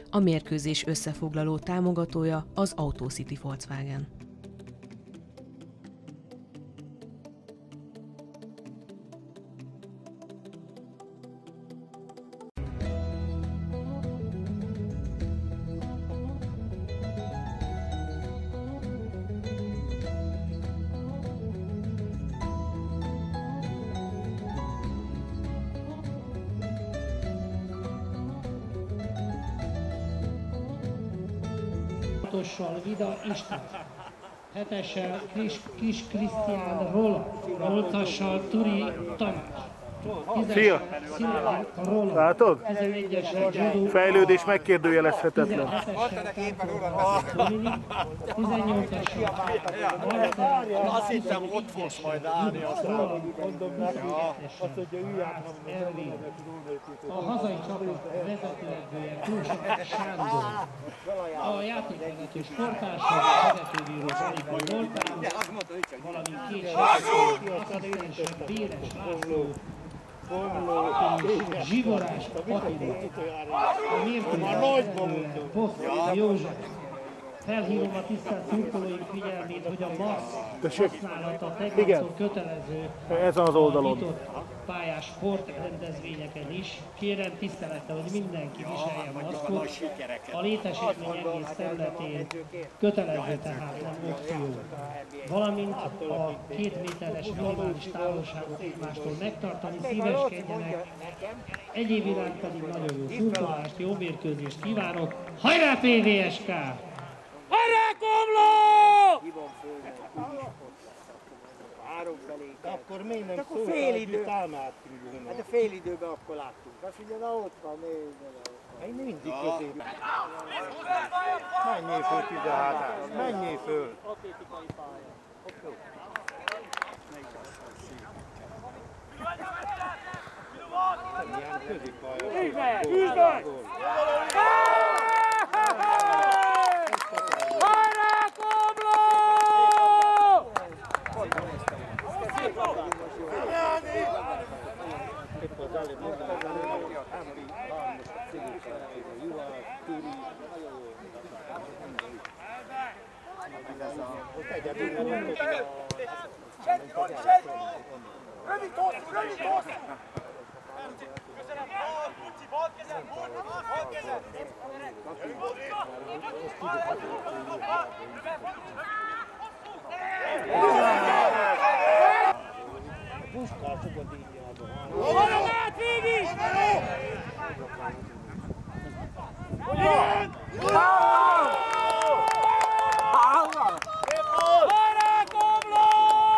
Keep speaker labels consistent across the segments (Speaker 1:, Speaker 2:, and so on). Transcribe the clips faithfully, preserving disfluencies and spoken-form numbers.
Speaker 1: a mérkőzés összefoglaló támogatója az AutoCity Volkswagen.
Speaker 2: hatossal Vida István, hetessel Kis, Kis Krisztián Roland, nyolcassal Turi Tamás,
Speaker 3: Szia!
Speaker 2: Roland,
Speaker 3: Látod?
Speaker 2: tizenegyessel Zsadó,
Speaker 3: Fejlődés megkérdőjelezhetetlen.
Speaker 2: tizennyolcassal
Speaker 4: Azt hittem, ott fogsz majd állni, aztán
Speaker 2: mondom neki, azt mondja, Ervin, a hazai csapat vezetőedzője Kulcsák Sándor, a játékvezető sportársak, vezetőbíró Aligó Zoltán, valamint két asszisztensek Béres László és Zsivorás Attila, a mérkőzés Boszkó József. Felhívom a tisztelt szurkolóink figyelmét, hogy a maszk használata tegnattól kötelező
Speaker 3: Ez az oldalon.
Speaker 2: nyitott pályás sportrendezvényeken is. Kérem tisztelettel, hogy mindenki viselje maszkot. A létesítmény egész területén kötelező, tehát nem opció. Valamint a két méteres minimális távolságot egymástól megtartani, szíveskedjenek. Egyéb iránt pedig nagyon jó szurkolást, jó mérkőzést kívánok. Hajrá pé vé es ká!
Speaker 4: Hajrá Komló! Három felé.
Speaker 5: Akkor még nem
Speaker 4: akkor fél idő.
Speaker 5: Támát
Speaker 4: Hát a fél időben akkor láttuk. Azt ugye, na ott van, nézd.
Speaker 5: Én mindig közé. Menjél föl tizenhárom. Menjél föl.
Speaker 4: Atlétikai pálya.
Speaker 5: Ilyen középpálya.
Speaker 4: Üsd meg! Üsd meg! Hajrá Komló!
Speaker 5: Épp az előbb mondtam, hogy Ámari, Hármas, Szigorúság, Juhás, Turi, ott egyedül nem ott a...
Speaker 4: Segj, ott, segj! Rövid hosszú, rövid hosszú! Köszönöm! Kulci, bal kezed, bal kezed!
Speaker 5: A Puskás fogadékjában.
Speaker 4: Hajrá át végig! Hajrá Komló!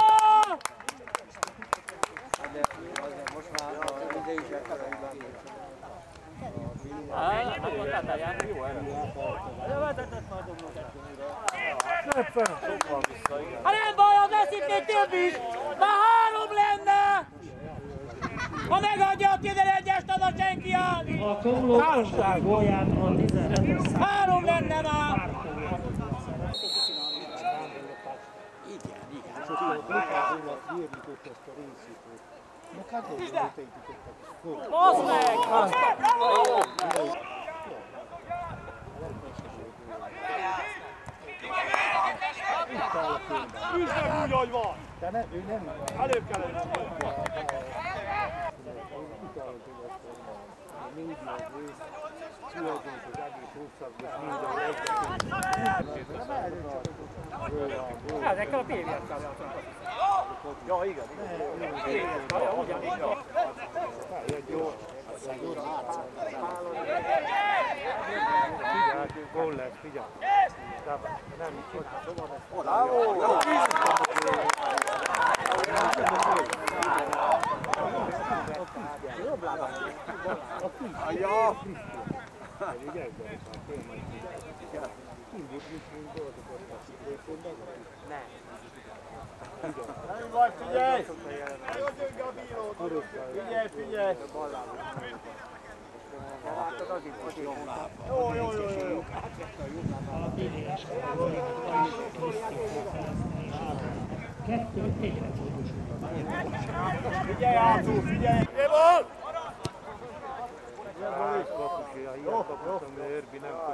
Speaker 6: Most már az ide is elkezdődik.
Speaker 4: Ha nem baj, az lesz itt még több is! Már három lenne! Ha megadja a tizenegyest, az a senki áll!
Speaker 2: A Komló gólját a tizenhetes szám.
Speaker 4: Három lenne már! Basz meg! Üsd meg úgy, hogy van!
Speaker 5: De ne, ő nem...
Speaker 4: Előbb kellene! Ezekkel a pé vé es-kel játszunk. Ja, igen. pé vé es-kel, ja, ugyanígy.
Speaker 5: Jó. Figyelj, gól lesz, figyelj. Nem,
Speaker 4: Bravo! Jobb lábán. Ja! Nem. Nem vagy, figyelj! Nagyon gyönge a bírót! Figyelj, figyelj! Jó, jó, jó, jó!
Speaker 2: A pé vé es ká gólját is Krisztián felhasználása. Kettő egyre tudósult.
Speaker 4: Figyelj, Ácú, figyelj! Éval!
Speaker 5: Ilyen kapusja, ilyen kapusja, mert Örbi nem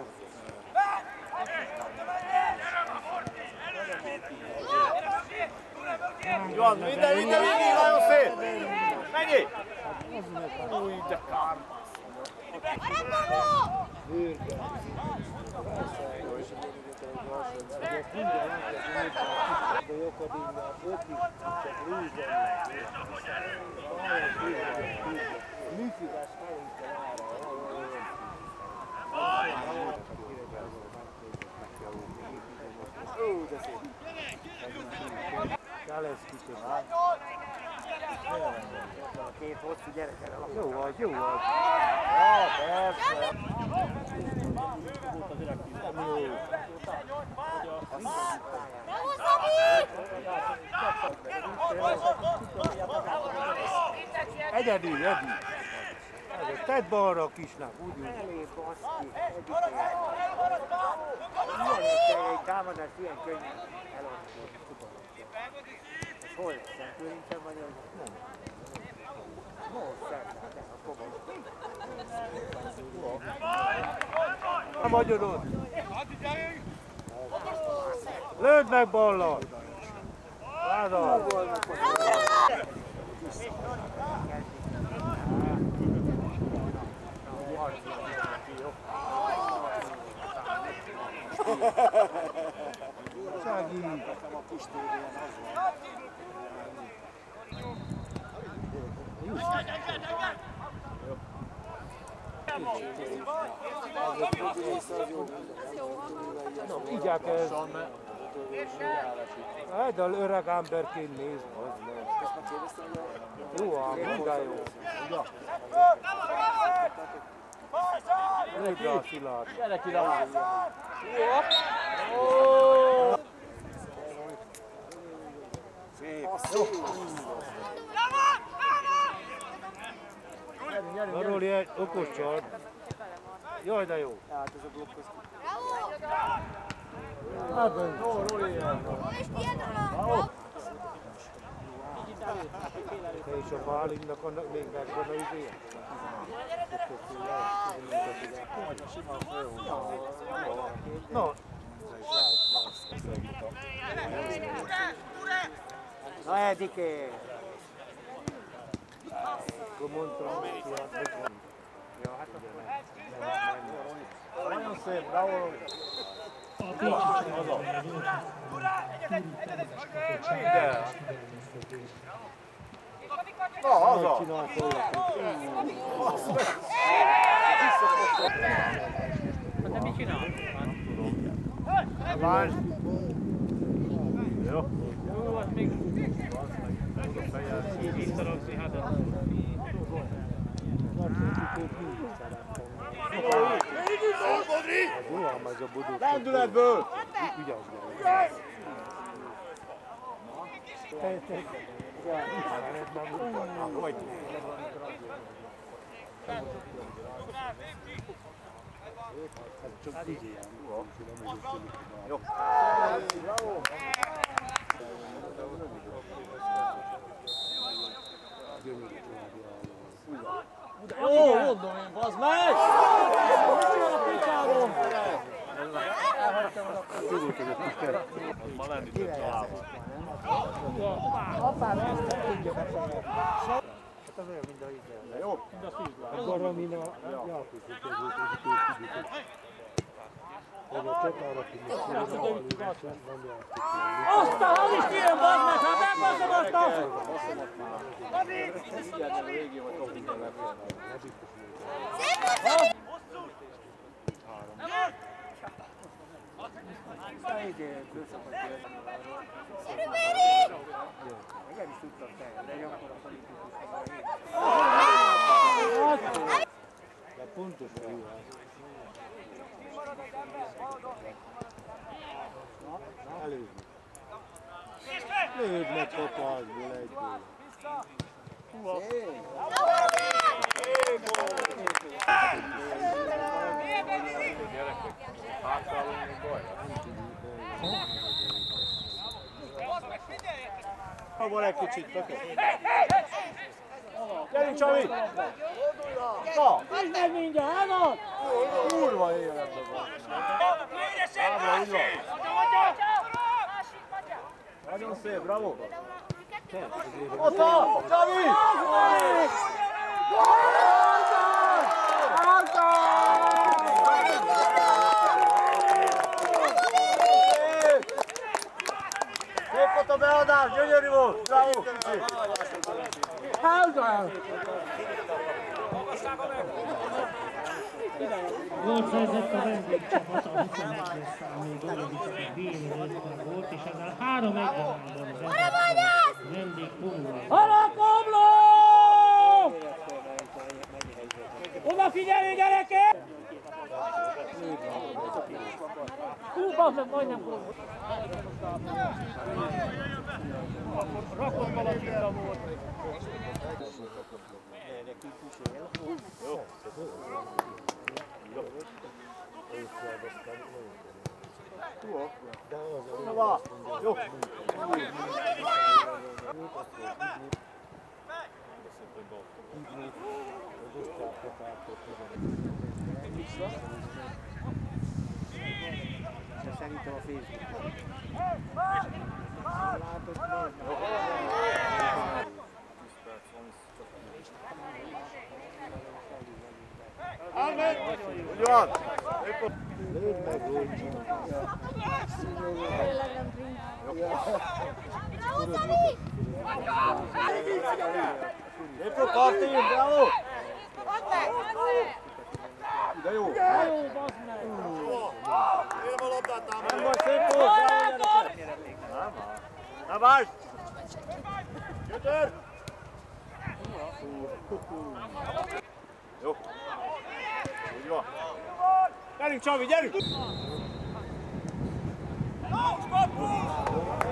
Speaker 4: van, minden, minden, minden, nagyon szép! Mennyi? Új, de kár!
Speaker 6: Két hosszú gyerekkel alapul.
Speaker 5: Jó vagy, jó vagy.
Speaker 4: Ja, persze!
Speaker 5: Egyedi, egyedi. Tedd balra a kisnak, úgy úgy.
Speaker 6: Elég baszki, egyik ilyen egy támadást ilyen könnyen eladni. Hol lesz? Szentőrincsen vagy az? Nem. Most szentán, de a kobos.
Speaker 5: A magyarod. Lőd meg ballal. Vádal. Segít. Így el kell. Hát, de öreg emberként nézd, az meg. Jó ám, minden jó. Lépj rá a Szilárd.
Speaker 4: Gyere ki, Raván!
Speaker 6: Szép.
Speaker 5: Arról egy okos csard. Jaj, de jó.
Speaker 6: Hát ez a blokkoz.
Speaker 5: Hát, jó, Roli. És a Bálintnak annak még megvan a izéje? No.
Speaker 6: Na, Edike!
Speaker 5: Akkor mondtam, hogy ja, hát
Speaker 4: Nagyon szép, bravo, Roli!
Speaker 2: A Pécsi csapatban
Speaker 4: Na, haza!
Speaker 2: de mit csinál?
Speaker 4: Várj!
Speaker 2: Jó, hát még így visszaragzni, hát a...
Speaker 4: Lendületből! Jó. Jó, mondom én, bazd meg! Ma lenni több találva.
Speaker 6: Apám ezt nem tudja befelé. Hát az olyan, mint a ízzel.
Speaker 4: Jó?
Speaker 2: Mind a szűzlál.
Speaker 5: Akkor amin a Jákusz között az ütős hogy a csatára tudjuk,
Speaker 2: Azt a hal is ilyen, bazd meg, hát megbaszom azt a...
Speaker 6: Nem is tudtam tenni, de akkor a politikus.
Speaker 5: de pontosan jó az. Előbb. Lőd meg kapásból egyből.
Speaker 4: Abban egy kicsit, tökény. Gyerünk, Csami! Na!
Speaker 2: Nézd meg mindjárt, állod!
Speaker 4: Kurva életben van. Ábra, így van. Nagyon szép, bravo! Ott van! Csavi! Szép volt a beadás, gyönyörű volt! Bravo, Kicsi!
Speaker 2: Gólt szerzett a vendégcsapat, a huszonegyes számú Golovicsek Béli volt, és ezzel három egy arányban vezet a vendég Komló.
Speaker 7: Halakomló! Oda figyelj, gyerekek! Hú, bazdmeg, majdnem gól. Rakott Balatinta volt.
Speaker 4: Jó! Jó!
Speaker 6: Szerintem a Facebook.
Speaker 4: Amen! Úgy van!
Speaker 5: Lőd meg, lőd!
Speaker 4: Szép volt, Martin, bravo! De jó!
Speaker 7: De jó, bazd meg!
Speaker 4: Érem a labdát, támadj! Nem vagy, szép volt! Nem már! Nem várj! Gyötör! Jó! Úgy van! Gyerünk, Csavi, gyerünk!